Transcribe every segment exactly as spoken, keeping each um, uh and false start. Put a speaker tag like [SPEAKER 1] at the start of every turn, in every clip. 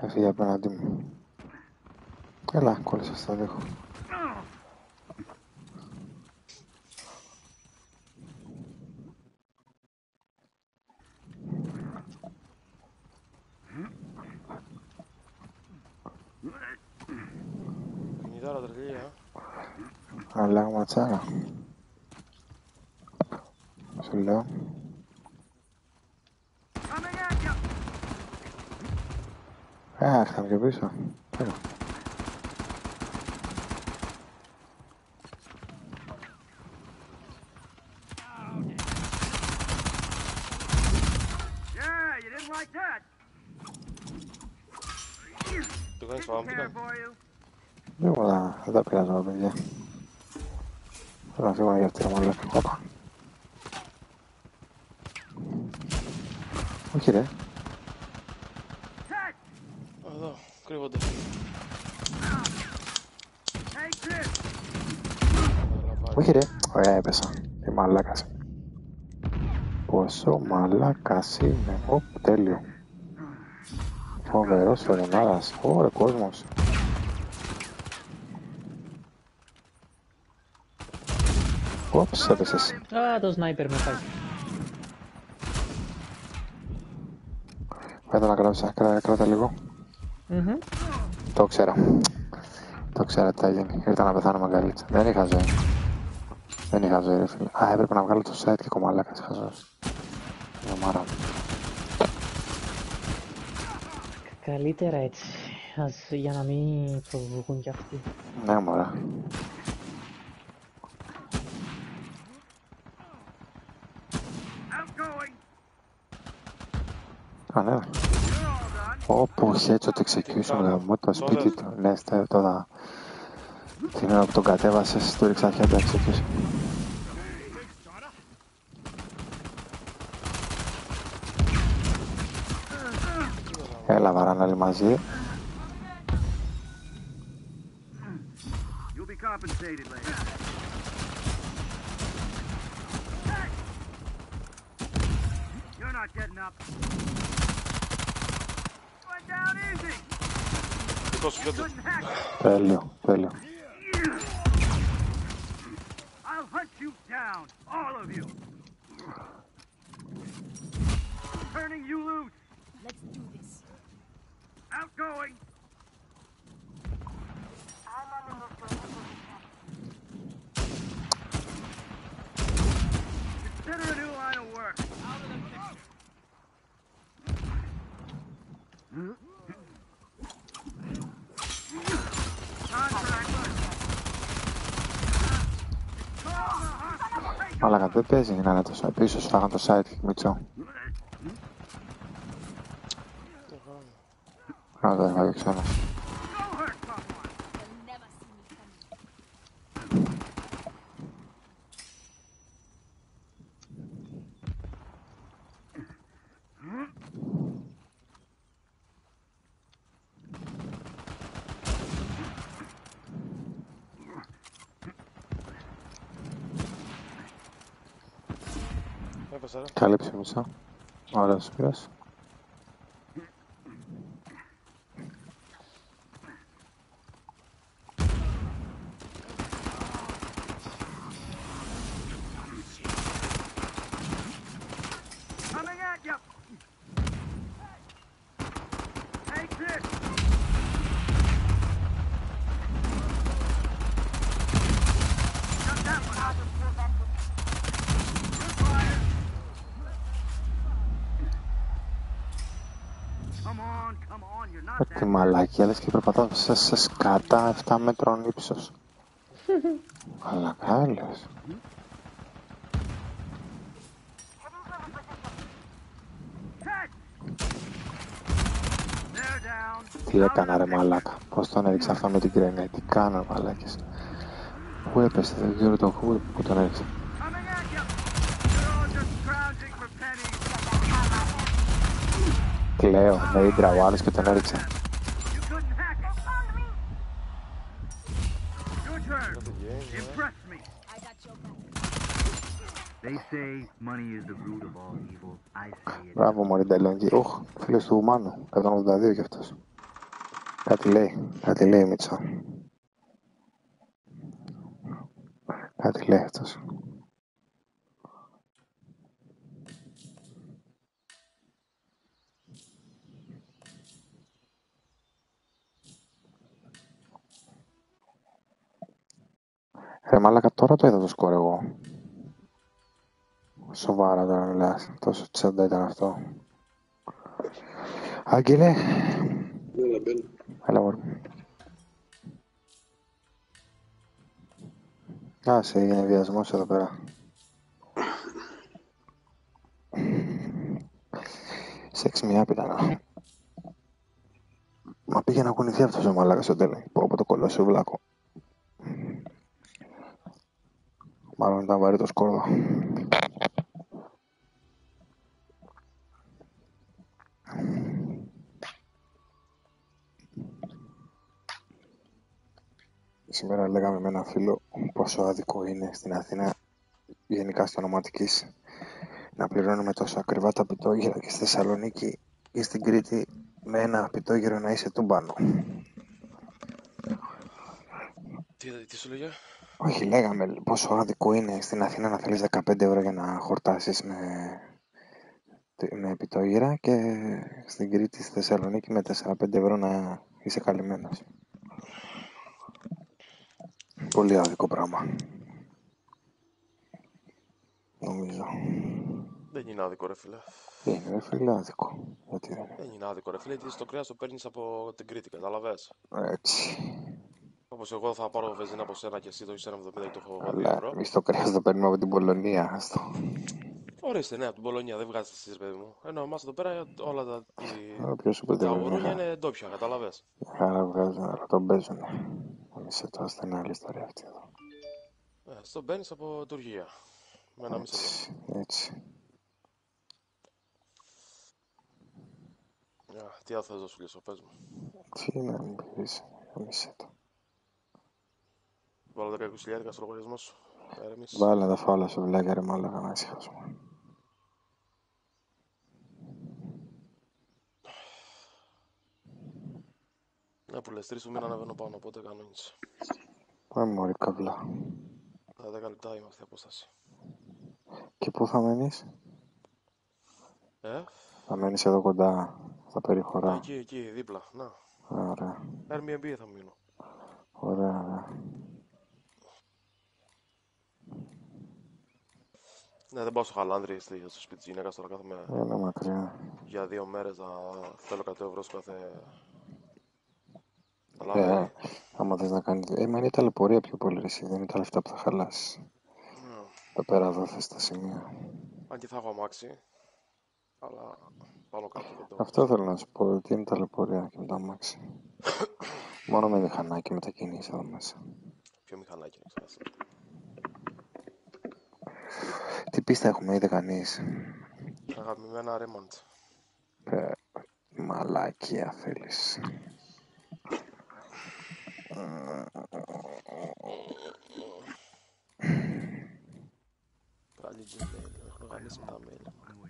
[SPEAKER 1] Έφυγε απέναντί μου. Έλα, κόλλησα στο δίχω.
[SPEAKER 2] Κινητάρα τρελία.
[SPEAKER 1] Αλλά ματσάρα. Σου λέω. Α, έρθαμε και πίσω. Πέρα.
[SPEAKER 2] Το κάνεις φάμπικα.
[SPEAKER 1] Τίποτα, δεν τα πειράζω, παιδιά. Θέλω να φύγω για αυτή μόνο. Όπα. Όχι ρε.
[SPEAKER 2] Εδώ, κρύβονται.
[SPEAKER 1] Όχι ρε. Ωραία έπεσα. Τι μαλάκας. Πόσο μαλάκας είναι. Ωπ, τέλειο. Φοβερός φερονάρας. Ωραία κόσμος. Όψ, έπεσες.
[SPEAKER 3] Α, το σνάιπερ με πάει.
[SPEAKER 1] Πέτω να κρατήσω, κράτα, κράτα λίγο.
[SPEAKER 3] Mm-hmm.
[SPEAKER 1] Το ξέρω. Το ξέρω τι θα γίνει. Ήρθα να πεθάνω μαγκαλίτσα. Δεν είχα ζωή. Δεν είχα ζωή ρε φίλε. Α, έπρεπε να βγάλω το site και κομμαλάκας χαζός. Είναι μάρα.
[SPEAKER 3] Καλύτερα έτσι. Ας, για να μην προβοκούν κι αυτοί.
[SPEAKER 1] Ναι μωρά. Α, ναι. Όπου έχει έτσι ότι εξεκιούσαμε με το σπίτι του. Ναι, τώρα την ώρα που τον κατέβασες, του ρίξα αρχαία το εξεκιούσαμε. Έλα βαράνε όλοι μαζί. Τέλειο, τέλειο. Αλλά δεν παίζει να είναι τόσο πίσω, σφάγαν το site και μητσό. Α, δεν έφαγε ξανά. Κάλυψε μισό. Ωραία, σου πειράς. Τι μαλακία, λες και περπατάω σε, σε σκάτα επτά μέτρων ύψος. Μαλακά λες. Τι έκανα ρε μαλάκα, πώς τον έριξα αυτό με την κρένια, τι κάνω μαλάκες. Πού έπεσε, δεν ξέρω το χου που τον έριξα. Κλαίω, με ίντρα ο άλλος και τον έριξα. Μπράβο μωρή Ντελόγγι, οχ, φίλος του Μάνου, εκατόν ογδόντα δύο κι αυτός. Κάτι λέει, κάτι λέει Μίτσο. Κάτι λέει αυτός. Ρε μάλακα, τώρα το είδα το σκορ εγώ. Σοβαρά τώρα μιλάς. Τόσο τσάντα ήταν αυτό. Άγγελε.
[SPEAKER 4] Έλα, μπαίνω.
[SPEAKER 1] Έλα μωρέ. Άσε, έγινε βιασμός εδώ πέρα. Σεξ μια πιτάνα. Μα πήγε να κουνηθεί αυτός ο μαλάκας στο τέλος. Πω από το κολόσιο βλάκο. Μάλλον ήταν βαρύ το σκόρδο. Σήμερα λέγαμε με ένα φίλο πόσο άδικο είναι στην Αθήνα, γενικά στο ονοματικής, να πληρώνουμε τόσο ακριβά τα πιτόγυρα και στη Θεσσαλονίκη ή στην Κρήτη με ένα πιτόγυρο να είσαι τούμπανο.
[SPEAKER 2] Τι, τι σου λέγε?
[SPEAKER 1] Όχι, λέγαμε πόσο άδικο είναι στην Αθήνα να θέλεις δεκαπέντε ευρώ για να χορτάσεις με, με πιτόγυρα και στην Κρήτη, στη Θεσσαλονίκη με τέσσερα πέντε ευρώ να είσαι καλυμμένος. Πολύ άδικο πράγμα. Νομίζω.
[SPEAKER 2] Δεν είναι άδικο ρε φίλε.
[SPEAKER 1] Είναι ρε φίλε άδικο. Γιατί δεν είναι.
[SPEAKER 2] Δεν είναι άδικο ρε φίλε, γιατί στο κρέας το παίρνεις από την Κρήτη, κατάλαβες.
[SPEAKER 1] Έτσι.
[SPEAKER 2] Όπως εγώ θα πάρω βεζίνα από σένα και εσύ το έχεις ένα εβδομήντα και το έχω δύο
[SPEAKER 1] Αλλά
[SPEAKER 2] ευρώ.
[SPEAKER 1] εμείς το κρέας το παίρνουμε από την Πολωνία. Αυτό.
[SPEAKER 2] Ορίστε, ναι, από την Πολωνία δεν βγάζετε εσείς παιδί μου. Ενώ εμάς εδώ πέρα όλα τα, τη-
[SPEAKER 1] Αλλά ποιος σου πει
[SPEAKER 2] τα
[SPEAKER 1] δεν
[SPEAKER 2] αγορούνια
[SPEAKER 1] είναι.
[SPEAKER 2] είναι ντόπια, κατάλαβες.
[SPEAKER 1] Άρα βγάζουν, αλλά τον παίζουν. Εμείς εδώ asta είναι άλλη ιστορία αυτή εδώ.
[SPEAKER 2] Ε, στο μπαίνεις από Τουρκία. Με ένα μισό ευρώ.
[SPEAKER 1] Έτσι, έτσι.
[SPEAKER 2] Yeah, τι άλλο θες να σου λύσω, πες μου.
[SPEAKER 1] Τι να μην πεις, εμείς εδώ.
[SPEAKER 2] Βάλω δέκα είκοσι χιλιάδες στο λογαριασμό σου. Έρεμις.
[SPEAKER 1] Βάλε τα φάουλα σου βλάκια ρε μάλακα να ησυχάσουμε.
[SPEAKER 2] Ναι, που λες τρεις του μήνα ανεβαίνω πάνω, οπότε κανόνισε.
[SPEAKER 1] Πάμε μωρή καβλά.
[SPEAKER 2] Τα δέκα λεπτά είμαι αυτή η απόσταση.
[SPEAKER 1] Και πού θα μένεις?
[SPEAKER 2] Ε,
[SPEAKER 1] Θα μένεις εδώ κοντά, στα
[SPEAKER 2] α,
[SPEAKER 1] περιχωρά.
[SPEAKER 2] εκεί, εκεί, δίπλα, να.
[SPEAKER 1] Ωραία,
[SPEAKER 2] Airbnb θα μείνω.
[SPEAKER 1] ωραία, ωραία.
[SPEAKER 2] Ναι, δεν πάω στο Χαλάνδρι, στο σπίτι της γυναίκας τώρα κάθομαι
[SPEAKER 1] Είναι μακριά.
[SPEAKER 2] για δύο μέρες να θέλω εκατό ευρώ στο κάθε
[SPEAKER 1] Ε,
[SPEAKER 2] λάδι.
[SPEAKER 1] άμα θες να κάνεις... Ε, μα είναι η ταλαιπωρία πιο πολύ ρε εσύ, δεν είναι τα λεφτά που θα χαλάσεις.
[SPEAKER 2] Ναι.
[SPEAKER 1] Εδώ πέρα εδώ θες τα σημεία.
[SPEAKER 2] Αν και θα έχω αμάξι, αλλά πάνω κάτω δεν το
[SPEAKER 1] Αυτό θέλω να σου πω, ότι είναι ταλαιπωρία και με το αμάξι. Μόνο με μηχανάκι μετακινήσεις εδώ μέσα.
[SPEAKER 2] Ποιο μηχανάκι είναι ξεχάσει.
[SPEAKER 1] Τι πίστα έχουμε, είδε κανείς?
[SPEAKER 2] Αγαπημένα Raymond.
[SPEAKER 1] Ε, μαλακία θέλεις.
[SPEAKER 2] Πάλι Gmail, έχω γαμίσει με τα mail.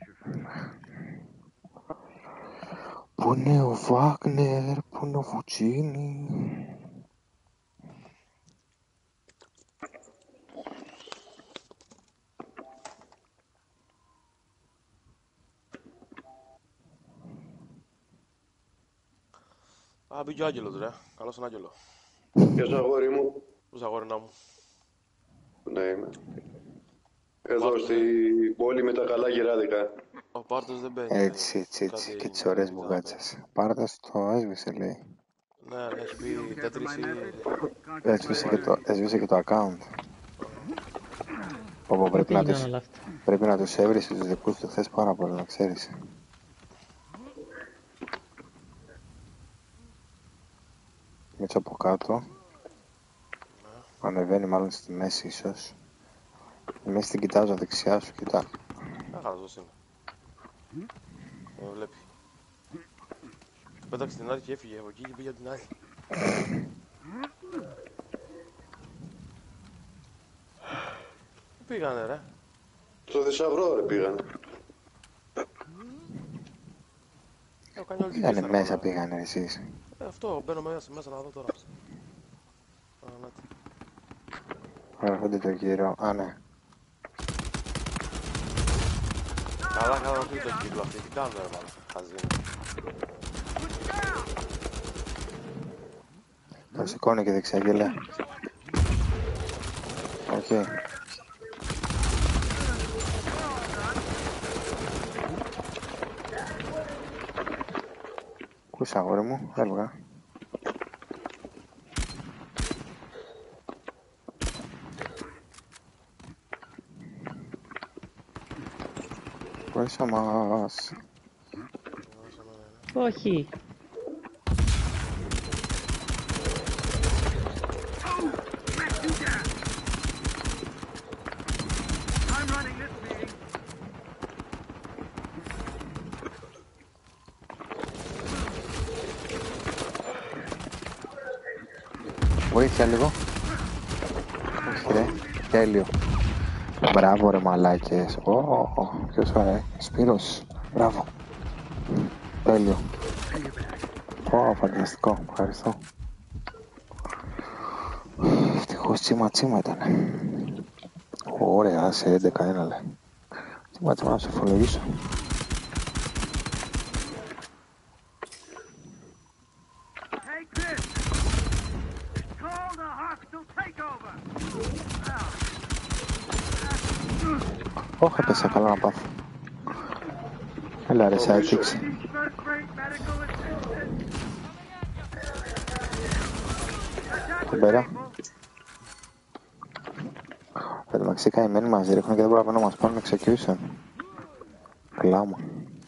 [SPEAKER 1] Πού είναι ο Βάγνερ, πού είναι ο Βουτσίνι?
[SPEAKER 2] Α, μπήκε ο Άγγελος ρε. Καλώς τον Άγγελο.
[SPEAKER 4] Γεια σου αγόρι μου.
[SPEAKER 2] Πώς αγόρινα μου.
[SPEAKER 4] Ναι, είμαι. Εδώ στην πόλη με τα καλά γεράδικα.
[SPEAKER 2] Ο Πάρτος δεν μπαίνει.
[SPEAKER 1] Έτσι, έτσι, έτσι.
[SPEAKER 2] Κάτι
[SPEAKER 1] Και τις
[SPEAKER 2] έγινε,
[SPEAKER 1] ωραίες
[SPEAKER 2] δεν
[SPEAKER 1] μπουγάτσες. Πάρτας το έσβησε λέει.
[SPEAKER 2] Ναι, ναι, έχει μπει τέτρις ή...
[SPEAKER 1] Έσβησε και το, έσβησε και το account. Όπου
[SPEAKER 3] Πότε
[SPEAKER 1] πρέπει να
[SPEAKER 3] έγιναν
[SPEAKER 1] τους,
[SPEAKER 3] όλα αυτά?
[SPEAKER 1] πρέπει να τους έβρισε τους δικούς του θες πάρα πολύ, να ξέρεις. Έτσι από κάτω. Ανεβαίνει μάλλον στη μέση ίσως. Μέσα την κοιτάζω δεξιά σου, κοιτά.
[SPEAKER 2] Α, χαζός είναι. Δεν βλέπει. Πέταξε την άλλη και έφυγε από εκεί και πήγε από την άλλη. Πού πήγανε ρε.
[SPEAKER 4] Στο Θησαυρό ρε πήγαν.
[SPEAKER 2] Έχω κάνει όλη την
[SPEAKER 1] Πήγανε
[SPEAKER 2] πίστα,
[SPEAKER 1] μέσα,
[SPEAKER 2] ρε,
[SPEAKER 1] πήγανε εσείς.
[SPEAKER 2] Ε, Ε, αυτό, μπαίνω μέσα, μέσα να δω τώρα. Α, ναι.
[SPEAKER 1] Έρχονται το γύρο. Α, ναι.
[SPEAKER 2] Καλά κάναμε αυτή το κύκλο αυτή, τι κάνουν ρε μάλλον, χαζίνοι.
[SPEAKER 1] Το σηκώνει και δεξιά γελέ. Οκ. Okay. Πού είσαι αγόρι μου, έλγα. Πόησα μας.
[SPEAKER 3] Όχι.
[SPEAKER 1] Βοήθεια λίγο. Όχι ρε, τέλειο. Μπράβο ρε μαλάκες. Ω, ω, ποιος ωραία. Σπύρος, μπράβο. Τέλειο. Ω, φανταστικό, ευχαριστώ. Ευτυχώς τσίμα τσίμα ήταν. Ωραία, σε έντεκα ένα λέει. Τσίμα τσίμα να σε φορολογήσω. Όχι, έπεσα καλά να πάθω. Έλα ρε, σάιτιξ. Τον πέρα. Εν τω μεταξύ καημένοι μας ρίχνουν και δεν μπορούμε να μας πάρουν execution. Κλάμα.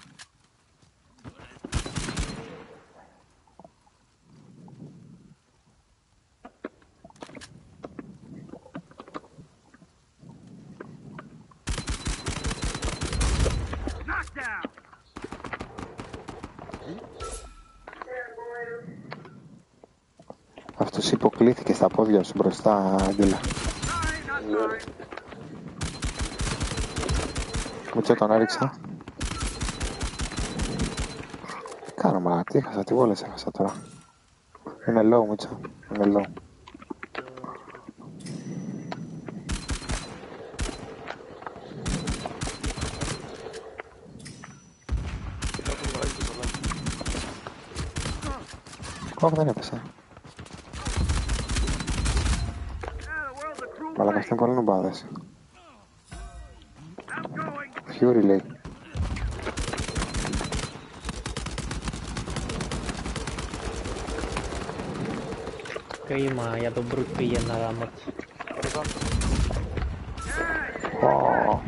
[SPEAKER 1] Αυτός υποκλήθηκε στα πόδια σου μπροστά, Άγγελα. Μούτσο τον έριξα. Τι κάνω μα, τι έχασα, τι βόλες έχασα τώρα. Είναι low, Μούτσο, είναι low. Όχι, δεν έπεσε. Μαλάκα, είναι πολύ νομπάδες. Fury λέει.
[SPEAKER 3] Κρίμα για τον Μπρουκ πήγε να γάμω.
[SPEAKER 1] Ω.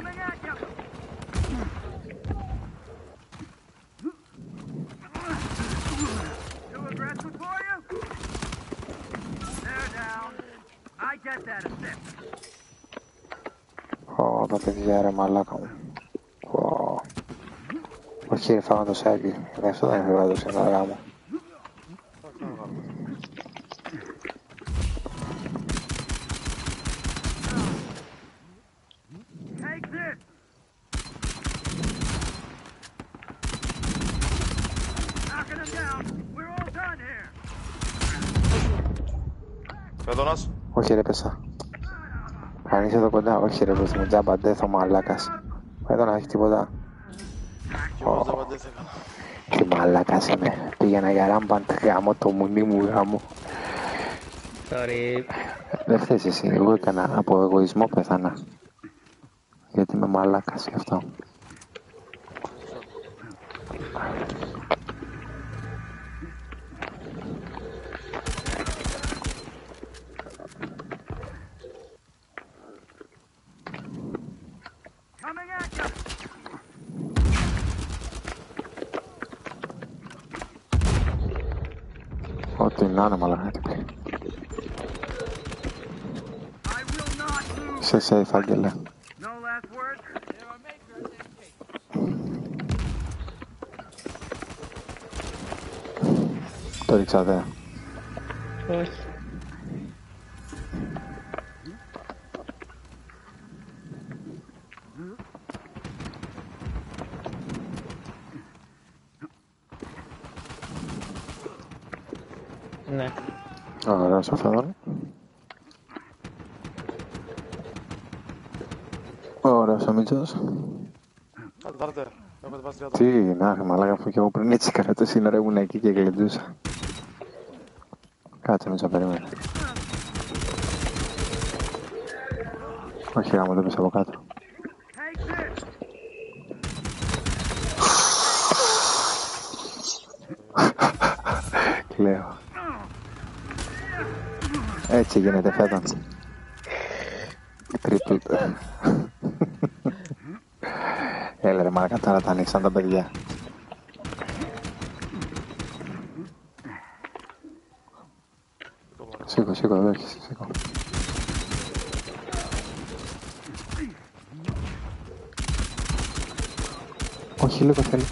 [SPEAKER 1] Ω, τα παιδιά ρε μαλάκα μου. Ω. Όχι ρε, φάγα το σάκι. Γι' αυτό δεν έφευγα το σήμερα μου.
[SPEAKER 2] Πεδώνας.
[SPEAKER 1] Όχι ρε, πέσα. Αν είσαι εδώ κοντά, όχι ρε, προς μου τζάμπα ντέθ ο μαλάκας. Εδώ να έχει τίποτα.
[SPEAKER 2] Κι εγώ δεν παντές έκανα.
[SPEAKER 1] Τι μαλάκας είμαι. Πήγαινα για ράμπαντ γάμο το μουνί μου γάμο.
[SPEAKER 3] Sorry.
[SPEAKER 1] Δεν φταίς εσύ, εγώ έκανα από εγωισμό πέθανα. Γιατί είμαι μαλάκας γι' αυτό. Ό,τι να είναι μαλάκα τύπη. Είσαι safe, Άγγελε. Το ρίξα δε.
[SPEAKER 3] Όχι. Ναι.
[SPEAKER 1] Ωραίος ο Φέδων. Ωραίος ο Μίτσος.
[SPEAKER 2] Άντε, τάρτε. Έχω ετοιμάσει τριάντα.
[SPEAKER 1] Τι, να, μαλάκα, αφού και εγώ πριν έτσι έκανα το σύνορα ήμουν εκεί και γλεντούσα. Κάτσε Μίτσο, περίμενε. Όχι, γάμο, δεν πες από κάτω. Κλαίω. Έτσι γίνεται Φέδων. Τρίπλ. Έλα ρε μαλάκα, τώρα τα ανοίξαν τα παιδιά. Σήκω, σήκω, εδώ έχεις, σήκω. Όχι, λίγο θέλει.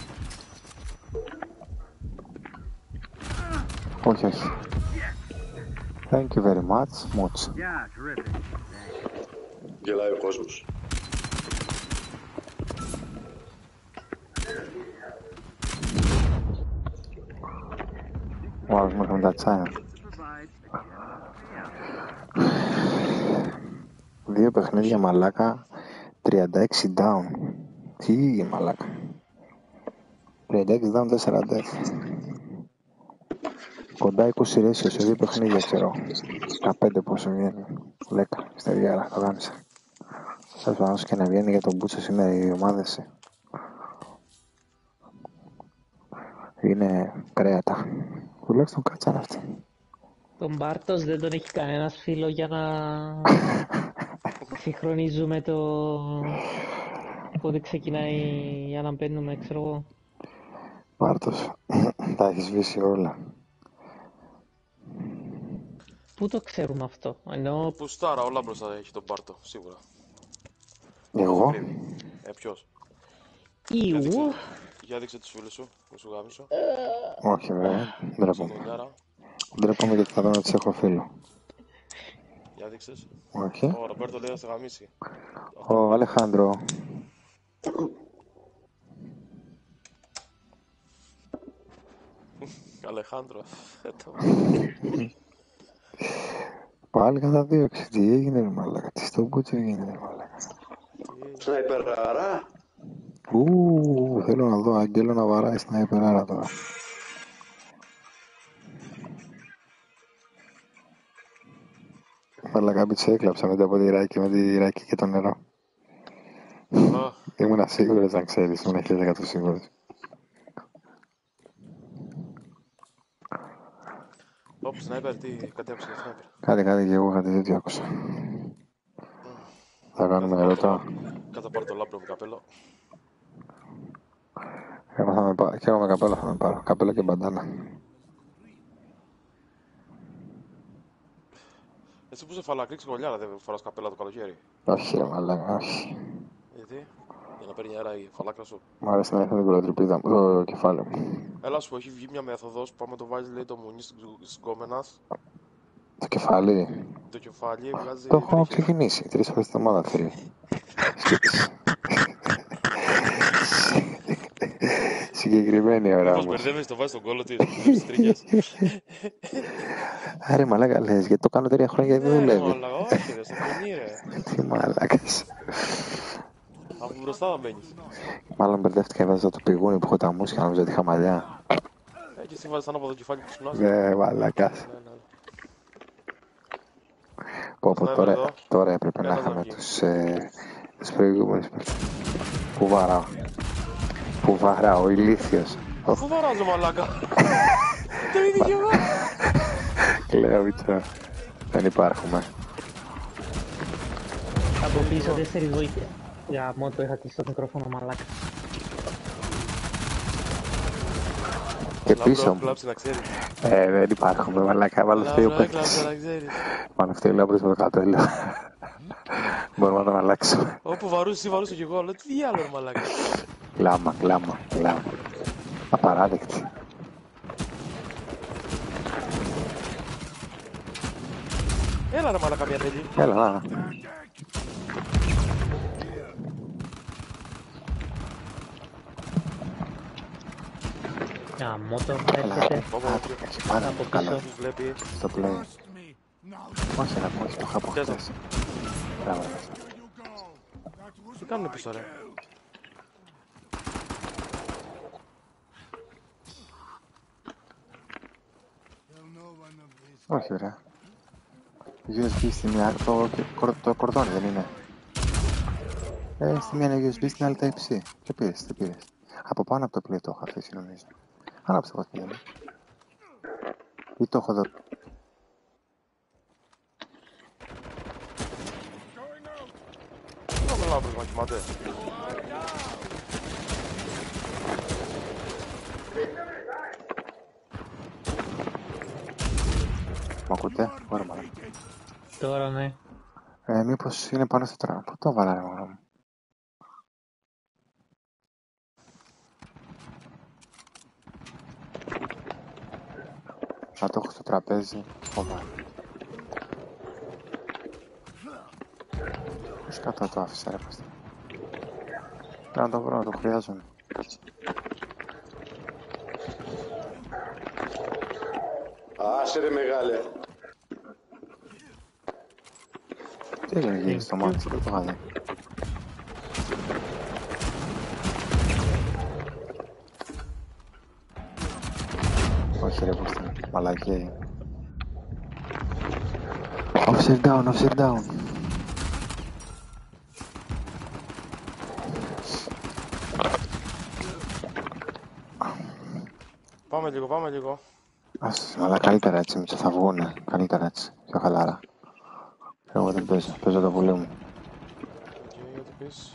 [SPEAKER 1] Όχι, όχι. Thank you very much, much.
[SPEAKER 4] Γελάει ο κόσμος.
[SPEAKER 1] Ο άλλος μου έρχομαι τα τσάια. Δύο παιχνίδια μαλάκα, τριάντα έξι down. Τι μαλάκα. τριάντα έξι down, τέσσερα death. Κοντά είκοσι ratio σε δύο παιχνίδια, ξέρω. δεκαπέντε πόσο βγαίνει. δέκα, στα διάρα, το γάμισα. Θα σου και να βγαίνει για τον Μπούτσο σήμερα οι ομάδες. Είναι κρέατα. Τουλάχιστον κάτσαν αυτοί.
[SPEAKER 3] Τον Μπάρτος δεν τον έχει κανένας φίλο για να συγχρονίζουμε το πότε ξεκινάει για να μπαίνουμε, ξέρω εγώ.
[SPEAKER 1] Μπάρτος, τα έχει σβήσει όλα.
[SPEAKER 3] Πού το ξέρουμε αυτό, ενώ...
[SPEAKER 2] Πουστάρα, όλα μπροστά έχει τον Μπάρτο, σίγουρα.
[SPEAKER 1] Εγώ?
[SPEAKER 2] Ε, ποιος?
[SPEAKER 3] Ιου.
[SPEAKER 2] Για δείξε τους φίλους σου, που σου γάμισω.
[SPEAKER 1] Όχι βέβαια, ντρέπομαι.
[SPEAKER 2] Στολιάρα.
[SPEAKER 1] Ντρέπομαι γιατί θα δω να της έχω φίλο.
[SPEAKER 2] Για δείξες.
[SPEAKER 1] Όχι.
[SPEAKER 2] Ο Ρομπέρτο λέει να σε γαμίσει.
[SPEAKER 1] Ο Αλεχάνδρο.
[SPEAKER 2] Αλεχάνδρο.
[SPEAKER 1] Πάλι κατά δύο έξι, τι έγινε ρε μαλάκα, τι στο Μπούτσο έγινε ρε μαλάκα.
[SPEAKER 4] Σνάιπεράρα.
[SPEAKER 1] Ου, θέλω να δω Αγγέλο να βαράει σνάιπεράρα τώρα. Μαλάκα μπίτσε έκλαψα μετά από τη Ράκη, με τη Ράκη και το νερό. Ήμουνα σίγουρος να ξέρεις, ήμουν χίλια τοις εκατό σίγουρος.
[SPEAKER 2] Ωπ, σνάιπερ, τι, κάτι άκουσα για σνάιπερ.
[SPEAKER 1] Κάτι, κάτι και εγώ κάτι τέτοιο άκουσα. Θα κάνουμε ερώτα.
[SPEAKER 2] Κάτω πάρω το λάμπρο μου καπέλο.
[SPEAKER 1] Εγώ θα με πάρω, και εγώ με καπέλο θα με πάρω. Καπέλο και μπαντάνα.
[SPEAKER 2] Εσύ που είσαι φαλακρή ξυγολιάρα, δεν φοράς καπέλα το καλοκαίρι?
[SPEAKER 1] Όχι ρε μαλάκα, όχι.
[SPEAKER 2] Γιατί? Για να παίρνει αέρα η φαλάκρα σου.
[SPEAKER 1] Μ' αρέσει να έχω την κολοτρυπίδα μου, το κεφάλι μου.
[SPEAKER 2] Έλα σου, έχει βγει μια μέθοδος, πάμε το βάζει λέει το μουνί στις γκόμενας.
[SPEAKER 1] Το κεφάλι.
[SPEAKER 2] Το κεφάλι βγάζει...
[SPEAKER 1] Το έχω
[SPEAKER 2] τρίχες.
[SPEAKER 1] ξεκινήσει, τρεις φορές την εβδομάδα θέλει. Σκέψη. Συγκεκριμένη ώρα
[SPEAKER 2] Πώς
[SPEAKER 1] όμως.
[SPEAKER 2] μπερδεύεσαι, το βάζεις στον κόλλο της, στις τρίχες.
[SPEAKER 1] Άρε μαλάκα λες, γιατί το κάνω τρία χρόνια γιατί δεν
[SPEAKER 2] Ναι,
[SPEAKER 1] δουλεύει.
[SPEAKER 2] μαλάκα, όχι ρε, στο κουνί ρε.
[SPEAKER 1] Τι μαλάκας.
[SPEAKER 2] Από μπροστά θα μπαίνεις.
[SPEAKER 1] Μάλλον μπερδεύτηκα, έβαζα το πηγούνι που έχω τα μουσια, νόμιζα ότι είχα μαλλιά.
[SPEAKER 2] Ε, και εσύ βάζεις ανάποδο το κεφάλι που σκουνάς.
[SPEAKER 1] Ναι, μαλάκας.
[SPEAKER 2] Ναι, ναι.
[SPEAKER 1] Πω πω,
[SPEAKER 2] Εδώ,
[SPEAKER 1] τώρα,
[SPEAKER 2] εδώ.
[SPEAKER 1] τώρα έπρεπε να
[SPEAKER 2] Έλα,
[SPEAKER 1] είχαμε
[SPEAKER 2] Ζαμπή.
[SPEAKER 1] τους, ε, τους προηγούμενους. Πού βαράω. Πού βαράω, ο ηλίθιος.
[SPEAKER 2] Πού βαράζω μαλάκα. Το ίδιο κι εγώ.
[SPEAKER 1] Λέω, Βίτσα, δεν υπάρχουμε.
[SPEAKER 3] Από πίσω τέσσερις βοήθεια. Για μόνο το είχα κλείσει το μικρόφωνο μαλάκα.
[SPEAKER 1] Και πίσω
[SPEAKER 2] Λάμπρο,
[SPEAKER 1] μου.
[SPEAKER 2] κλάψε να ξέρεις.
[SPEAKER 1] Ε, δεν υπάρχουμε, μαλάκα, βάλω αυτό ο
[SPEAKER 2] Λάμπρο,
[SPEAKER 1] παίκτης.
[SPEAKER 2] έκλαψε να ξέρεις.
[SPEAKER 1] Πάνω αυτό είναι άμπρος με το καπέλο. Μπορούμε να τον αλλάξουμε.
[SPEAKER 2] Όπου βαρούσε, εσύ βαρούσε κι εγώ. Λέω τι διάλογο μαλάκα.
[SPEAKER 1] Κλάμα, κλάμα, κλάμα. Απαράδεκτη.
[SPEAKER 2] Έλα ρε μαλάκα μια τέλη.
[SPEAKER 1] Έλα, να.
[SPEAKER 3] Γαμώ το,
[SPEAKER 1] Έλα,
[SPEAKER 3] έρχεται
[SPEAKER 1] έχει πάρα
[SPEAKER 3] από
[SPEAKER 1] καλά
[SPEAKER 3] πίσω.
[SPEAKER 2] Τους βλέπει.
[SPEAKER 1] στο play. Όχι, ρε, όχι, το είχα από
[SPEAKER 2] Πιάσ' το.
[SPEAKER 1] χτες. Μπράβο, ρε.
[SPEAKER 2] Τι κάνουνε πίσω, ρε.
[SPEAKER 1] Όχι, ρε. γιου ες μπι στη μία, το, το, το κορδόνι δεν είναι. Ε, στη μία είναι γιου ες μπι, στην άλλη Type-C. Και πήρες, τι πήρες. Από πάνω από το play το έχω αφήσει, νομίζω. Άναψε εγώ τι είναι. Ή το έχω εδώ.
[SPEAKER 2] Δεν μιλάω πριν να κοιμάται.
[SPEAKER 1] Μ' ακούτε, ωραία μάλλον.
[SPEAKER 3] Τώρα ναι.
[SPEAKER 1] Ε, μήπως είναι πάνω στο τραπέζι. Πού το βάλα, ρε μωρό μου. Να το έχω στο τραπέζι. Φοβάμαι. Πώς κάτω το άφησα, ρε παστε. Πρέπει να το βρω, να το χρειάζομαι.
[SPEAKER 4] Άσε ρε μεγάλε.
[SPEAKER 1] Τι έγινε, γίνει στο μάτι, δεν το είχα δει. Όχι ρε, πώς ήταν, μαλακία. Officer down, officer down.
[SPEAKER 2] Πάμε λίγο, πάμε λίγο.
[SPEAKER 1] Ας, αλλά καλύτερα έτσι, Μίτσο, θα βγουνε. Καλύτερα έτσι, πιο χαλαρά. Εγώ δεν παίζω, παίζω το πουλί μου.
[SPEAKER 2] Οκ, ό,τι πεις.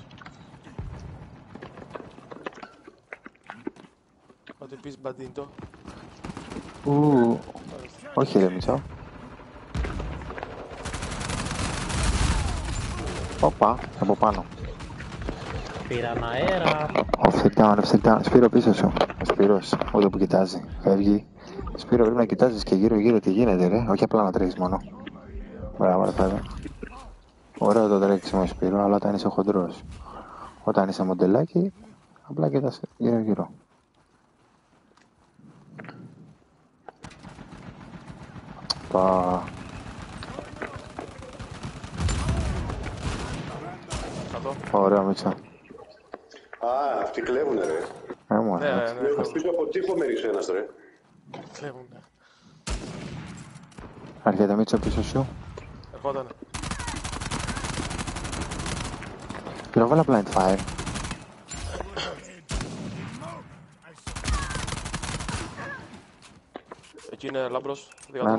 [SPEAKER 2] Ό,τι πεις, μπαντίντο.
[SPEAKER 1] Ου, όχι ρε Μίτσο. Οπα, από πάνω.
[SPEAKER 3] Πήραν αέρα.
[SPEAKER 1] Offset down, offset down. Σπύρο πίσω σου. Ο Σπύρος, ούτε που κοιτάζει. Φεύγει. Σπύρο, πρέπει να κοιτάζεις και γύρω γύρω τι γίνεται, ρε. Όχι απλά να τρέχεις μόνο. Μπράβο, ρε παιδί. Ωραίο το τρέξιμο, Σπύρο, αλλά όταν είσαι χοντρός. Όταν είσαι μοντελάκι, απλά κοιτάς γύρω γύρω. Πα.
[SPEAKER 2] Κάτω.
[SPEAKER 1] Ωραίο, Μίτσο.
[SPEAKER 4] Α, αυτοί κλέβουνε ρε.
[SPEAKER 1] Ε, μου,
[SPEAKER 2] Ναι, ναι,
[SPEAKER 1] έτσι.
[SPEAKER 2] ναι.
[SPEAKER 4] Έχω πίσω από τείχο μερίξ ένας ρε.
[SPEAKER 2] Κλέβουνε.
[SPEAKER 1] Έρχεται Μίτσο πίσω σου.
[SPEAKER 2] Ερχότανε.
[SPEAKER 1] Πυροβόλα blind fire.
[SPEAKER 2] Εκεί είναι λάμπρος.
[SPEAKER 1] Ναι,
[SPEAKER 2] Δικά
[SPEAKER 1] ναι.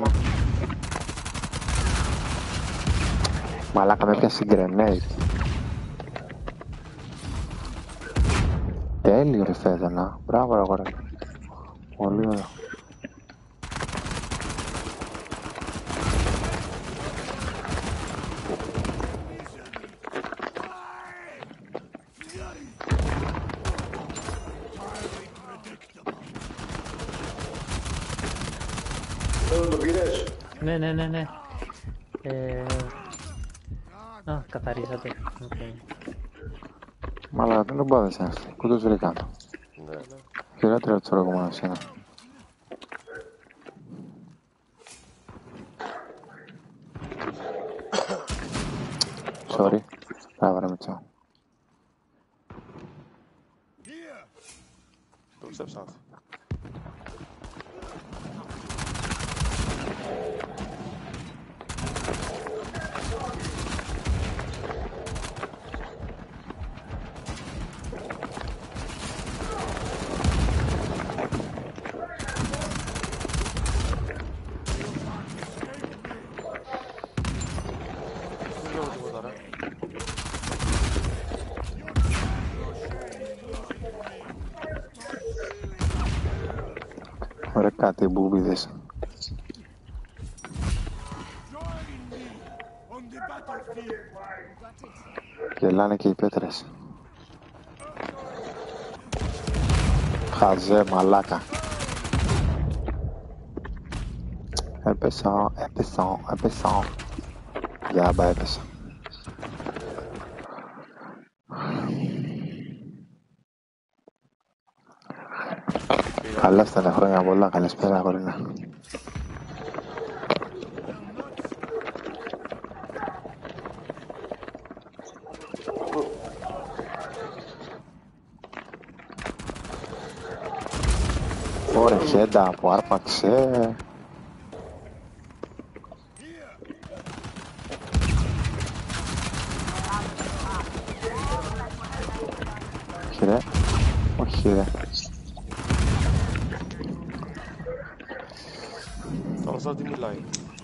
[SPEAKER 1] Μαλάκα με πιάσει grenade. Τέλειο ρε Φέδωνα. Μπράβο ρε αγόρι. Πολύ ωραίο.
[SPEAKER 4] Δεν το πήρες.
[SPEAKER 3] Ναι, ναι, ναι, ναι. Ε... Α, καθαρίσατε. Okay.
[SPEAKER 1] Μαλάκα δεν τον πάδεσαι αυτό. Πού το βρήκα.
[SPEAKER 2] Ναι, ναι.
[SPEAKER 1] Χειρότερα από το προηγούμενο σένα. Sorry. Μπράβο ρε Μιτσό.
[SPEAKER 2] Το πιστέψα. Δεν λέω τίποτα ρε.
[SPEAKER 1] Ωραία κάτι μπουμπίδες. Γελάνε και οι πέτρες. Χαζέ μαλάκα. Έπεσα, έπεσα, έπεσα. Για μπα έπεσα.
[SPEAKER 2] Πήγα
[SPEAKER 1] Καλώς ήταν, χρόνια πολλά. Καλησπέρα, αγόρινα. Ωραία, χέντα που άρπαξε. Όχι ρε, όχι ρε.
[SPEAKER 2] Τώρα σαν τι μιλάει.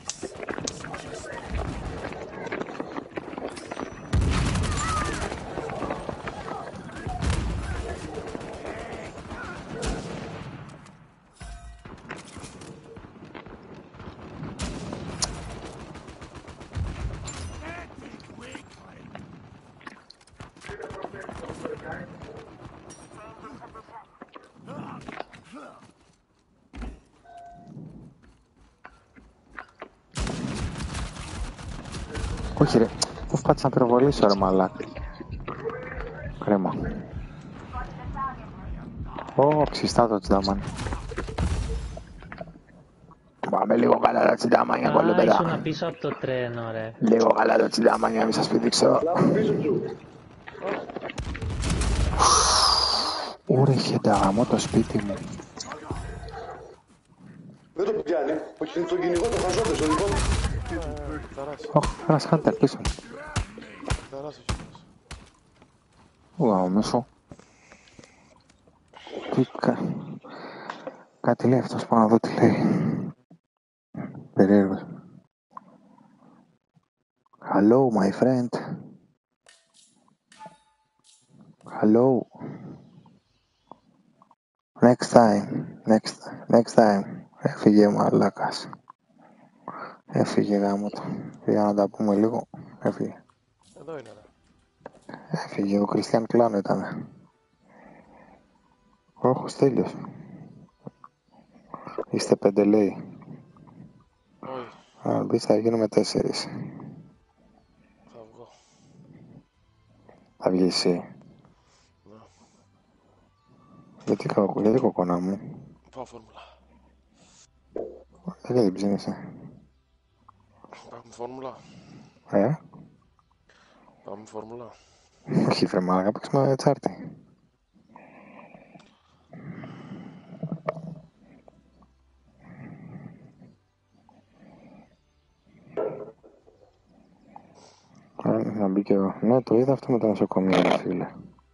[SPEAKER 1] Όχι ρε, προσπάθησα να πυροβολήσω ρε μαλάκα. Κρίμα. Ω, ξυστά το τσιντάμαν. Πάμε λίγο καλά τα τσιντάμανια,
[SPEAKER 3] Α,
[SPEAKER 1] κολοπέδα.
[SPEAKER 3] ήσουν πίσω από το τρένο, ρε.
[SPEAKER 1] Λίγο καλά τα τσιντάμανια, μη σας πηδήξω. Ωραία, χέντα, γαμώ το σπίτι μου.
[SPEAKER 4] Δεν το πιάνει. Όχι, είναι τον κυνηγό, το χαζότε, στο δικό μου.
[SPEAKER 2] Ταράσει.
[SPEAKER 1] Ωχ, ένας χάντερ πίσω μου.
[SPEAKER 2] Ταράσει ο χέρας.
[SPEAKER 1] Ου, γαμώ μέσω. Τι κα... Κάτι λέει αυτός, πάω να δω τι λέει. Περίεργος. Hello, my friend. Hello. Next time. Next, next time. Έφυγε μαλάκας. Έφυγε γάμο του. Για να τα πούμε λίγο. Έφυγε.
[SPEAKER 2] Εδώ είναι ρε.
[SPEAKER 1] Έφυγε. Ο Κριστιαν Κλάνο ήταν. Όχι, τέλειος. Είστε πέντε λέει.
[SPEAKER 2] Όχι.
[SPEAKER 1] Αν μπεις θα γίνουμε τέσσερις.
[SPEAKER 2] Θα βγω.
[SPEAKER 1] Θα βγεις εσύ.
[SPEAKER 2] Ναι.
[SPEAKER 1] Γιατί, κακο, γιατί κοκόνα μου.
[SPEAKER 2] Πάω φόρμουλα.
[SPEAKER 1] Γιατί δεν ψήνεσαι.
[SPEAKER 2] Πάμε φόρμουλα.
[SPEAKER 1] Ε,
[SPEAKER 2] Πάμε φόρμουλα.
[SPEAKER 1] όχι βρε μαλάκα, παίξουμε τσάρτι. Ε, να μπει και εγώ. Ναι, το είδα αυτό με το νοσοκομείο, ρε φίλε.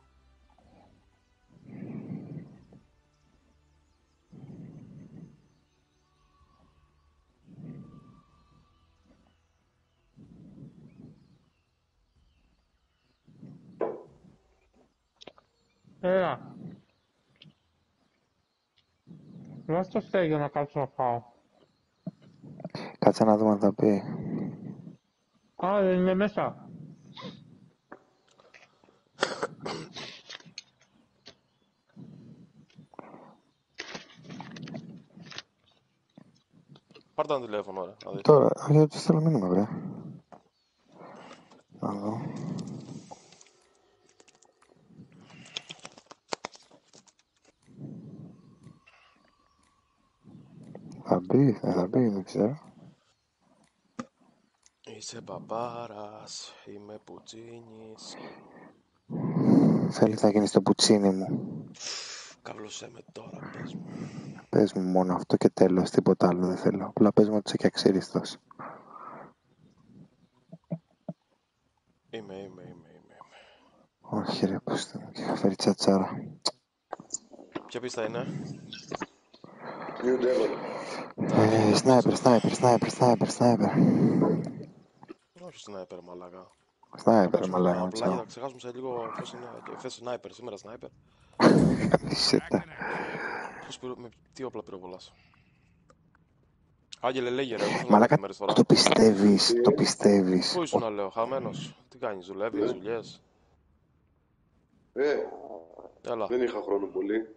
[SPEAKER 3] Έλα. Δώσ' το στέγιο να κάτσω να φάω.
[SPEAKER 1] Κάτσε να δούμε αν θα πει.
[SPEAKER 3] Α, δεν είναι μέσα.
[SPEAKER 2] Πάρτε ένα τηλέφωνο ρε. Να δεις.
[SPEAKER 1] Τώρα, α, γιατί του στέλνω μήνυμα, βρε. Να δω. Θα μπει, δεν θα μπει, δεν ξέρω.
[SPEAKER 2] Είσαι μπαμπάρας. Είμαι πουτζίνης.
[SPEAKER 1] Θέλει θα γίνει στο πουτσίνι μου.
[SPEAKER 2] Καβλώσέ με τώρα, πες μου.
[SPEAKER 1] Πες μου μόνο αυτό και τέλος, τίποτα άλλο δεν θέλω. Απλά πες μου ότι είσαι και αξίριστος.
[SPEAKER 2] Είμαι, είμαι, είμαι, είμαι.
[SPEAKER 1] Όχι ρε, πούστε μου, και είχα φέρει τσατσάρα.
[SPEAKER 2] Ποια πίστα είναι?
[SPEAKER 4] New Devon.
[SPEAKER 1] Ε, σνάιπερ, σνάιπερ, σνάιπερ, σνάιπερ, σνάιπερ.
[SPEAKER 2] Όχι σνάιπερ, μαλάκα.
[SPEAKER 1] Σνάιπερ,
[SPEAKER 2] Απλά
[SPEAKER 1] μαλάκα,
[SPEAKER 2] απλά για να
[SPEAKER 1] τσάω.
[SPEAKER 2] ξεχάσουμε σε λίγο ποιος είναι. Θες σνάιπερ, σήμερα σνάιπερ.
[SPEAKER 1] Μισέτα.
[SPEAKER 2] Ποιος πυρο... με τι όπλα πυροβολάς? Άγγελε, λέγε ρε, πώς να
[SPEAKER 1] Μαλάκα,
[SPEAKER 2] μέρες τώρα.
[SPEAKER 1] το πιστεύεις, το πιστεύεις.
[SPEAKER 2] Πού ήσουν να λέω, χαμένος. Τι κάνεις, δουλεύεις, δουλειές?
[SPEAKER 4] Ε,
[SPEAKER 2] Έλα.
[SPEAKER 4] δεν είχα χρόνο πολύ.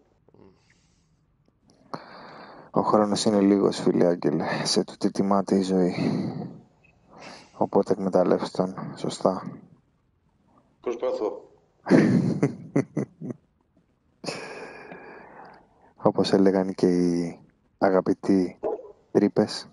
[SPEAKER 1] Ο χρόνος είναι λίγος, φίλε Άγγελε. Σε τούτη τιμάται η ζωή. Οπότε εκμεταλλεύσου τον, σωστά.
[SPEAKER 4] Προσπαθώ.
[SPEAKER 1] Όπως έλεγαν και οι αγαπητοί τρύπες.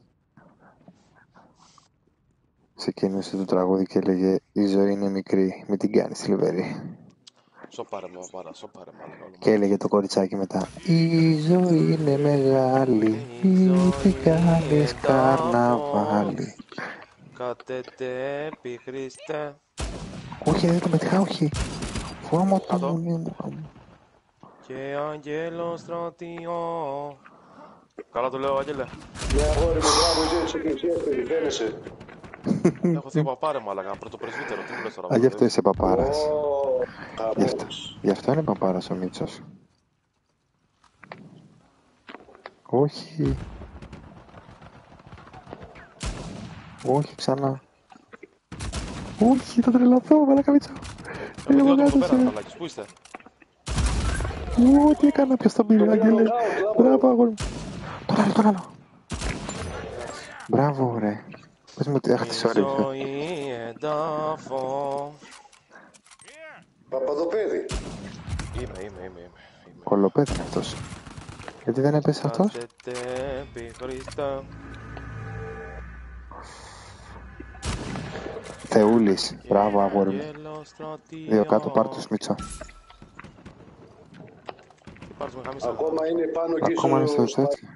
[SPEAKER 1] Ξεκίνησε το τραγούδι και έλεγε «Η ζωή είναι μικρή, μην την κάνεις θλιβερή».
[SPEAKER 2] Σοπάρε με παπάρα, σοπάρε μάλλον.
[SPEAKER 1] Και έλεγε το κοριτσάκι μετά «Η ζωή είναι μεγάλη, μην την κάνεις καρναβάλι».
[SPEAKER 2] Κατετέπη Χριστέ.
[SPEAKER 1] Όχι, δεν το πετυχά, όχι. Φόρμα το
[SPEAKER 2] Κάτω.
[SPEAKER 1] μουνί μου. γάμο.
[SPEAKER 2] Και αγγέλο στρατιώ. Καλά το λέω, Άγγελε.
[SPEAKER 4] Ναι, αγόρι μου, μπράβο, είσαι της εκκλησίας, περιφαίνεσαι.
[SPEAKER 2] Έχω θείο παπάρε μάλακα, πρωτοπρεσβύτερο. Τι μου λες τώρα.
[SPEAKER 1] Α, γι' αυτό είσαι παπάρας.
[SPEAKER 4] Ω,
[SPEAKER 1] Γι' αυτό,
[SPEAKER 4] χαμός.
[SPEAKER 1] γι' αυτό είναι παπάρας ο Μίτσος. Όχι. Όχι ξανά. Όχι, θα τρελαθώ, μαλάκα Μίτσο.
[SPEAKER 2] Εγώ
[SPEAKER 1] Εγώ
[SPEAKER 2] διότι μου το πέρα,
[SPEAKER 1] γάτωσε.
[SPEAKER 2] μαλάκες. Πού είστε.
[SPEAKER 1] Ω, τι έκανα, ποιος τον πήρε, Άγγελε. Μπράβο, αγόρι μου. Τον άλλο, τον άλλο. Μπράβο, ρε. Πες μου ότι, αχ, τι
[SPEAKER 2] Η
[SPEAKER 1] sorry.
[SPEAKER 2] ζωή εντάφο.
[SPEAKER 4] Παπαδοπέδι.
[SPEAKER 2] Είμαι, είμαι, είμαι, είμαι. είμαι.
[SPEAKER 1] Κολοπέδι είναι αυτός. Γιατί δεν έπεσε αυτός.
[SPEAKER 2] Κατετέπη Χριστέ.
[SPEAKER 1] Θεούλης. Μπράβο, αγόρι μου.
[SPEAKER 2] Αγγέλο στρατιώ.
[SPEAKER 1] Δύο κάτω, πάρ' τους, Μίτσο.
[SPEAKER 2] Πάρεις με χαμίσα.
[SPEAKER 4] Ακόμα είναι πάνω εκεί
[SPEAKER 1] Ακόμα είναι στο
[SPEAKER 4] στο...
[SPEAKER 1] τέτοιο.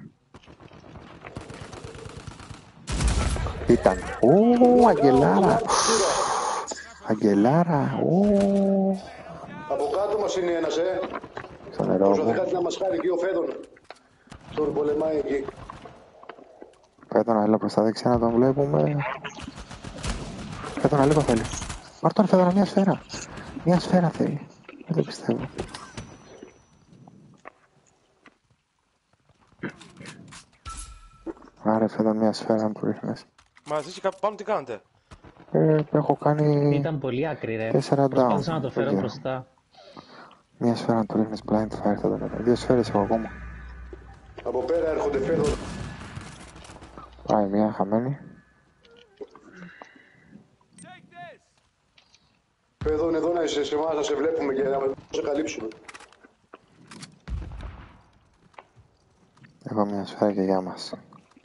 [SPEAKER 1] Ήταν. Ω, Αγγελάρα. Αγγελάρα. Ω.
[SPEAKER 4] Από κάτω μας είναι ένας, ε.
[SPEAKER 1] Στο νερό
[SPEAKER 4] Προσπαθεί
[SPEAKER 1] μου.
[SPEAKER 4] κάτι να μας χάρει εκεί ο Φέδων. Τον πολεμάει εκεί.
[SPEAKER 1] Φέτονα, έλα προς τα δεξιά να τον βλέπουμε. Φέτονα, λίγο θέλει. Πάρ' τον, Φέτονα, μια σφαίρα. Μια σφαίρα θέλει. Δεν το πιστεύω. Άρε, Φέτονα, μια σφαίρα αν του ρίχνες.
[SPEAKER 2] Μα εσείς και πάνω τι κάνετε.
[SPEAKER 1] Ε, έχω κάνει
[SPEAKER 3] Ήταν πολύ άκρη, ρε.
[SPEAKER 1] τέσσερα down.
[SPEAKER 3] Προσπάθησα να το
[SPEAKER 1] Δεν
[SPEAKER 3] φέρω
[SPEAKER 1] ξέρω.
[SPEAKER 3] μπροστά.
[SPEAKER 1] Μια σφαίρα να του ρίχνεις blind fire θα τον έκανε. Δύο σφαίρες έχω ακόμα.
[SPEAKER 4] Από πέρα έρχονται Φέδων.
[SPEAKER 1] Πάει μια χαμένη.
[SPEAKER 4] Φέδων εδώ να είσαι σε εμάς, να σε βλέπουμε και να σε καλύψουμε.
[SPEAKER 1] Έχω μια σφαίρα και για μας.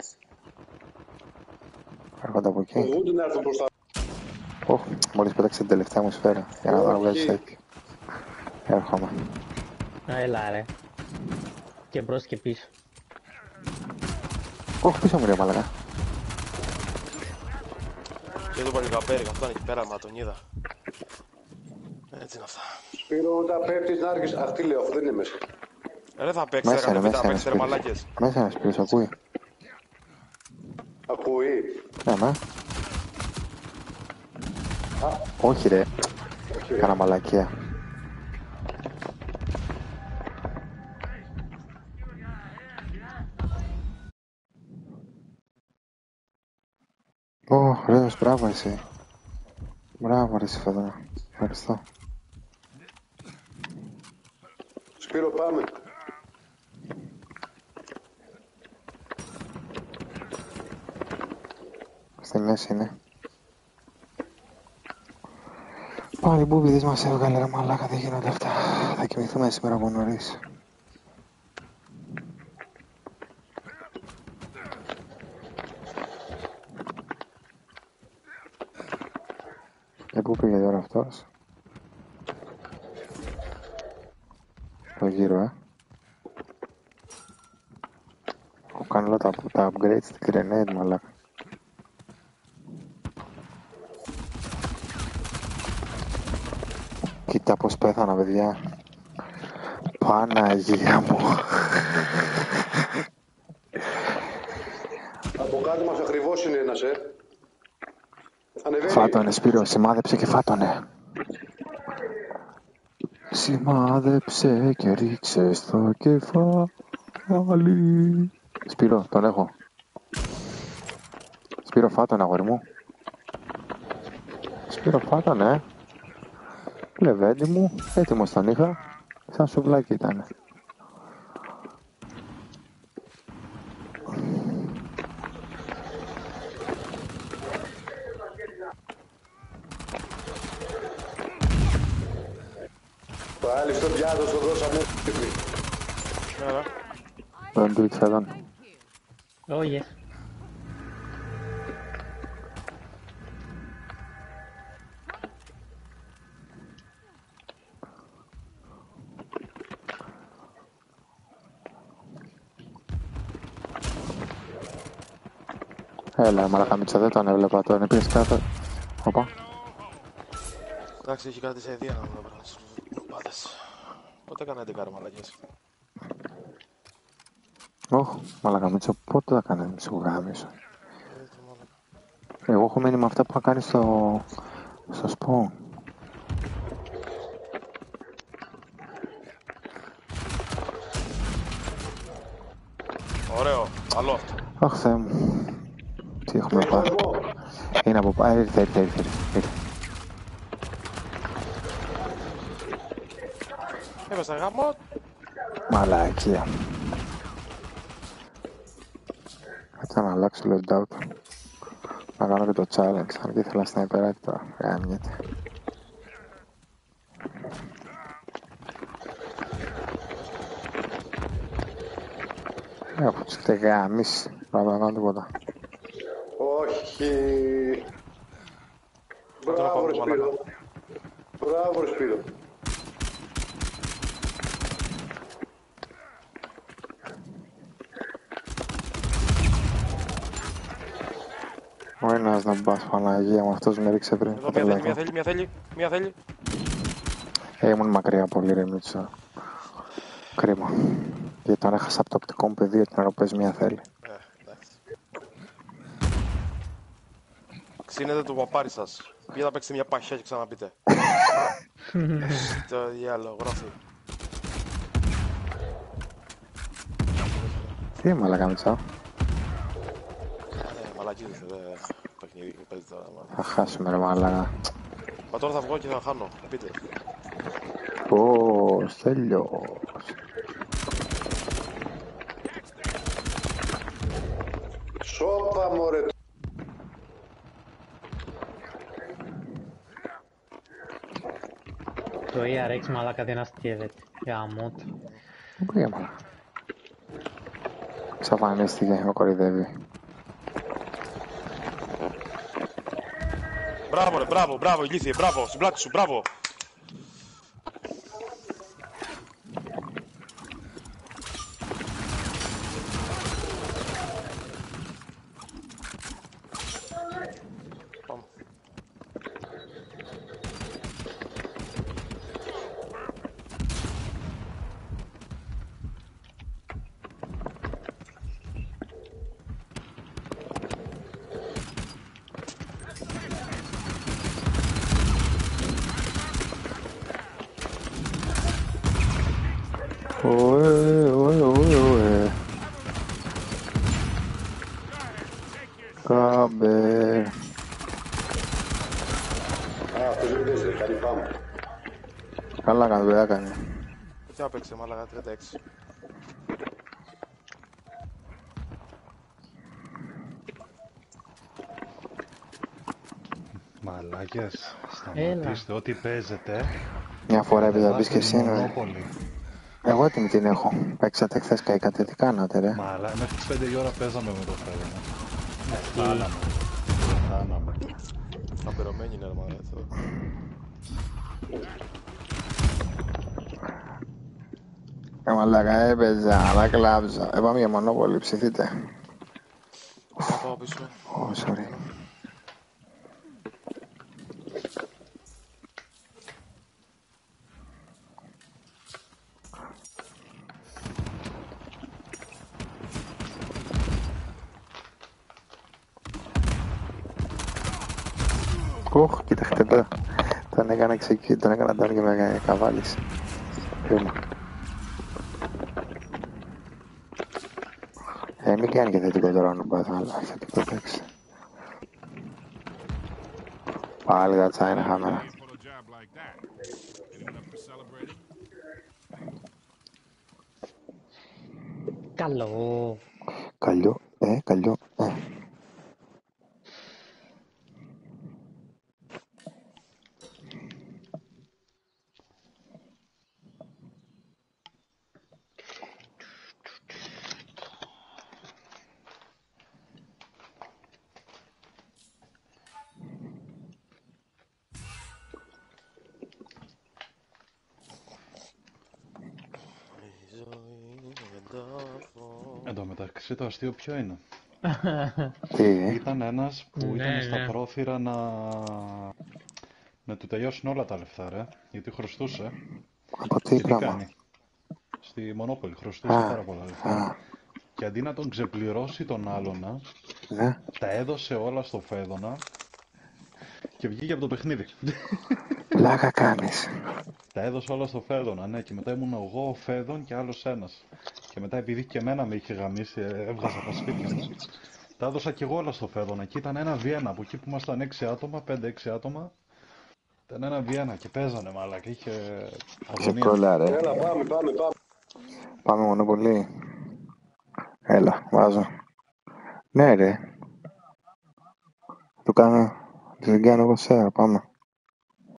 [SPEAKER 1] Έρχονται από εκεί.
[SPEAKER 4] Φοβούνται να έρθουν μπροστά.
[SPEAKER 1] Ωχ, μόλις πέταξε την τελευταία μου σφαίρα. Για να δω βγάλεις έτσι. Έρχομαι.
[SPEAKER 3] Α, έλα, ρε. Και μπρος και πίσω.
[SPEAKER 1] Ωχ, πίσω μου ρε μαλακά.
[SPEAKER 2] Και το παλικαπέρι, αυτό είναι εκεί πέρα, μα τον είδα. Έτσι είναι αυτά.
[SPEAKER 4] Σπύρο, όταν πέφτεις να άρχισεις. Αχ, τι λέω, αφού δεν είναι μέσα.
[SPEAKER 2] Ε, δεν θα παίξει,
[SPEAKER 1] Μέσα είναι,
[SPEAKER 2] έκανε
[SPEAKER 1] μέσα
[SPEAKER 2] μετά,
[SPEAKER 1] είναι
[SPEAKER 2] παίξει ρε
[SPEAKER 1] σπίτι.
[SPEAKER 2] μαλάκες.
[SPEAKER 1] Μέσα είναι σπίτι, ακούει.
[SPEAKER 4] Ακούει.
[SPEAKER 1] Ναι, ναι. Όχι ρε. Κάνα μαλακία. Ω, ωραίος, μπράβο εσύ. Μπράβο ρε εσύ Φέδωνα. Ευχαριστώ.
[SPEAKER 4] Σπύρο, πάμε.
[SPEAKER 1] Στη μέση είναι. Πάλι μπούμπιδες μας έβγαλε ρε μαλάκα, δεν γίνονται αυτά. Θα κοιμηθούμε σήμερα από νωρίς. Και πού πήγε τώρα αυτός. Το γύρω, ε. Έχω κάνει όλα τα, τα upgrades στην grenade μαλάκα. Κοίτα πως πέθανα παιδιά. Παναγία μου.
[SPEAKER 4] Από κάτω μας ακριβώς είναι ένας, ε. Ανεβαίνει.
[SPEAKER 1] Φάτονε Σπύρο, σημάδεψε και φάτονε. Σημάδεψε και ρίξε στο κεφάλι. Σπύρο, τον έχω. Σπύρο, φάτονε αγόρι μου. Σπύρο, φάτονε. Λεβέντη μου, έτοιμος τον είχα. Σαν σουβλάκι ήτανε.
[SPEAKER 4] Πάλι στο πιάτο το δώσαμε.
[SPEAKER 2] Ναι, ναι.
[SPEAKER 1] Don't do it, Fedon.
[SPEAKER 3] Oh, yes.
[SPEAKER 1] Έλα, μαλάκα Μίτσα, δεν τον έβλεπα, τον έπιες κάτω. Οπα.
[SPEAKER 2] Εντάξει, έχει κάτι σε αιδία να δω πράγμα στους πάντες. Πότε έκανε έντεκα ρε μαλακές.
[SPEAKER 1] Ωχ, μαλάκα Μίτσα, πότε θα κάνει μισό γάμισο.
[SPEAKER 2] Ε, το μαλακα.
[SPEAKER 1] Εγώ έχω μείνει με αυτά που θα κάνει στο... στο σπον.
[SPEAKER 2] Ωραίο, καλό αυτό.
[SPEAKER 1] Αχ, Θεέ μου. Τι έχουμε πάρει. Είναι από πάνω. Ήρθε, ήρθε, ήρθε, ήρθε.
[SPEAKER 2] Έπεσα γάμο.
[SPEAKER 1] Μαλακία. Κάτσε να αλλάξω loadout. Να κάνω και το challenge. Αν και ήθελα στην υπεράκι τώρα. Γάμιεται. Έχω τους γάμις. Να δεν κάνω τίποτα.
[SPEAKER 4] Όχι. Μπράβο ρε Σπύρο. Μπράβο ρε Σπύρο.
[SPEAKER 1] Ο ένας να μπας Παναγία μου, αυτός με ρίξε πριν.
[SPEAKER 2] Εδώ μια θέλει, μια θέλει, μια θέλει, μια θέλει.
[SPEAKER 1] Ε, ήμουν μακριά πολύ ρε Μίτσο. Κρίμα. Γιατί τον έχασα από το οπτικό μου πεδίο την ώρα που παίζει μια θέλει.
[SPEAKER 2] Ε, εντάξει. Ξύνετε το παπάρι σας. Πήγα να παίξετε μια παχιά και ξαναπείτε. Το διάλογο, γράφει.
[SPEAKER 1] Τι μαλάκα Μίτσο.
[SPEAKER 2] Ε, μαλακίδες, δε παιχνίδι που παίζει τώρα.
[SPEAKER 1] Θα χάσουμε ρε μαλάκα.
[SPEAKER 2] Μα τώρα θα βγω και θα χάνω, θα πείτε.
[SPEAKER 1] Ω, Στέλιος.
[SPEAKER 4] Σόπα μωρέ.
[SPEAKER 3] Το ι αρ εξ μαλάκα δεν αστείευεται. Γαμώ του.
[SPEAKER 1] Πού πήγε μαλάκα. Ξαφανίστηκε, με κορυδεύει.
[SPEAKER 2] Μπράβο ρε, μπράβο, μπράβο, ηλίθιε, μπράβο, στην πλάτη σου, μπράβο. Πάμε.
[SPEAKER 1] Ωε, ωε, ωε, ωε. Κάμπε.
[SPEAKER 4] Α, αυτό δεν παίζει, κάνει πάμε.
[SPEAKER 1] Καλά κάνει, δεν έκανε.
[SPEAKER 2] Τι να παίξει, μάλακα, τριάντα έξι.
[SPEAKER 5] Μαλάκες,
[SPEAKER 3] Έλα.
[SPEAKER 5] σταματήστε ό,τι παίζετε.
[SPEAKER 1] Μια φορά έπαιζα μπεις και εσύ, ρε.
[SPEAKER 5] Μονόπολη.
[SPEAKER 1] Εγώ έτοιμη την έχω. Παίξατε χθες καήκατε, τι κάνατε ρε.
[SPEAKER 5] Μαλά, μέχρι τις πέντε η ώρα παίζαμε με το φέρμα. Πεθάναμε. Πεθάναμε.
[SPEAKER 2] Απερωμένη είναι, ρε μαλάκα, αυτό.
[SPEAKER 1] Ε, μαλάκα έπαιζα, αλλά κλάψα. Ε, πάμε για μονόπολη, ψηθείτε.
[SPEAKER 2] Θα πάω πίσω.
[SPEAKER 1] Ω, sorry. Οχ, κοίταξτε εδώ. Τον έκανα ξεκί, τον έκανα τώρα και με καβάλεις. Κρίμα. Ε, μην κάνει και θετικό τώρα να πάθω, αλλά θετικό παίξει. Πάλι τα τσάινα χάμερα.
[SPEAKER 3] Καλό.
[SPEAKER 1] Καλλιό, ε, καλλιό, ε.
[SPEAKER 5] τω μεταξύ το αστείο ποιο είναι?
[SPEAKER 1] Τι,
[SPEAKER 5] Ήταν ένας που
[SPEAKER 3] Ναι,
[SPEAKER 5] ήταν στα
[SPEAKER 3] ναι.
[SPEAKER 5] πρόθυρα να... να του τελειώσουν όλα τα λεφτά, ρε. Γιατί χρωστούσε.
[SPEAKER 1] από τι
[SPEAKER 5] Και τι
[SPEAKER 1] πράγμα?
[SPEAKER 5] κάνει? Στη Μονόπολη χρωστούσε
[SPEAKER 1] Α,
[SPEAKER 5] πάρα πολλά λεφτά.
[SPEAKER 1] α,
[SPEAKER 5] Και αντί να τον ξεπληρώσει τον άλλονα,
[SPEAKER 1] ναι.
[SPEAKER 5] τα έδωσε όλα στο Φέδωνα και βγήκε από το παιχνίδι.
[SPEAKER 1] Πλάκα κάνεις.
[SPEAKER 5] Τα έδωσε όλα στο Φέδωνα, ναι, και μετά ήμουν εγώ, ο Φέδων και άλλος ένας. Και μετά επειδή και εμένα με είχε γαμίσει, ε, έβγαζα τα σπίτια μου, τα έδωσα και εγώ όλα στο Φέδωνα. Και ήταν ένα βιένα από εκεί που ήμασταν έξι άτομα, πέντε έξι άτομα. Ήταν ένα βιένα και παίζανε μαλάκα, είχε αγωνία.
[SPEAKER 1] Ξεκόλα, ρε.
[SPEAKER 4] Έλα, πάμε, πάμε, πάμε.
[SPEAKER 1] Πάμε Μονοπολί. Έλα, βάζω. Ναι, ρε. Το κάνω. Δεν κάνω εγώ σέρα, πάμε.